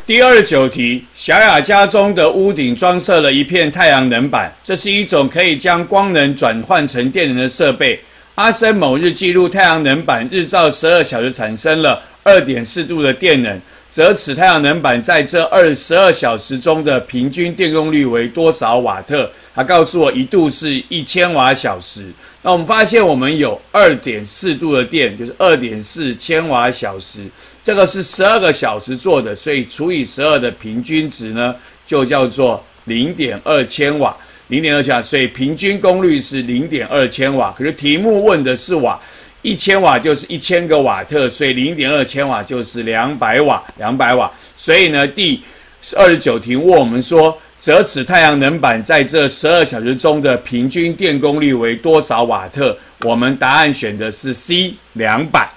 第29题，小雅家中的屋顶装设了一片太阳能板，这是一种可以将光能转换成电能的设备。阿生某日记录太阳能板日照12小时产生了 2.4 度的电能，则此太阳能板在这12小时中的平均电功率为多少瓦特？他告诉我1度是1000瓦小时。那我们发现我们有 2.4 度的电，就是 2.4千瓦小时，这个是12个小时做的，所以除以12的平均值呢，就叫做 0.2千瓦。0.2千瓦，所以平均功率是 0.2千瓦。可是题目问的是瓦，1000瓦就是1000个瓦特，所以 0.2千瓦就是200瓦，200瓦。所以呢，第29题问我们说，则此太阳能板在这12小时中的平均电功率为多少瓦特？我们答案选的是 C，200。